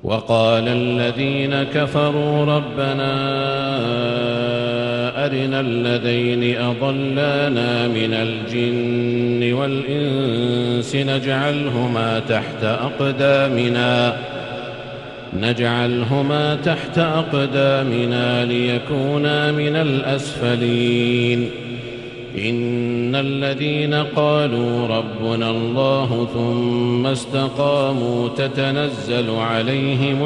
وقال الذين كفروا ربنا أرنا الذين أضلانا من الجن والإنس نجعلهما تحت أقدامنا ليكونا من الأسفلين إن الذين قالوا ربنا الله ثم استقاموا تتنزل عليهم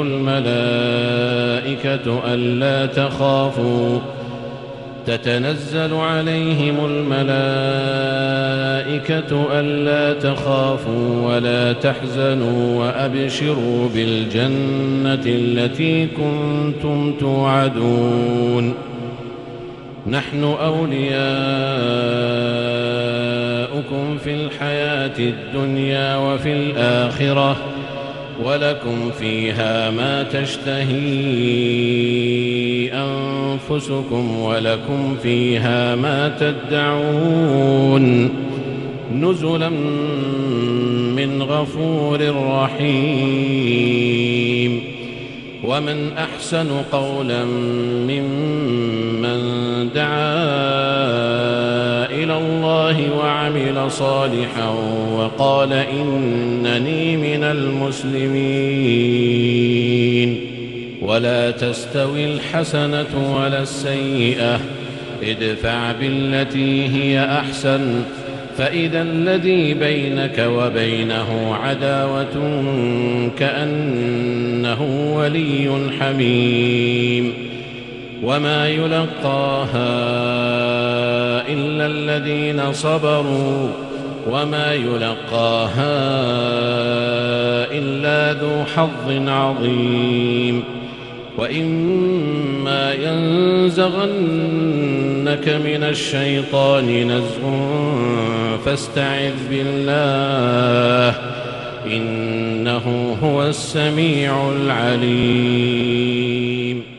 الملائكة ألا تخافوا ولا تحزنوا وأبشروا بالجنة التي كنتم توعدون نحن أولياؤكم في الحياة الدنيا وفي الآخرة ولكم فيها ما تشتهي أنفسكم ولكم فيها ما تدعون نزلا من غفور رحيم ومن أحسن قولا ممن دعا إلى الله وعمل صالحا وقال إنني من المسلمين ولا تستوي الحسنة ولا السيئة ادفع بالتي هي أحسن فإذا الذي بينك وبينه عداوة كأنه ولي حميم وما يلقاها إلا الذين صبروا وما يلقاها إلا ذو حظ عظيم وإما ينزغنك من الشيطان نزغ فاستعذ بالله إنه هو السميع العليم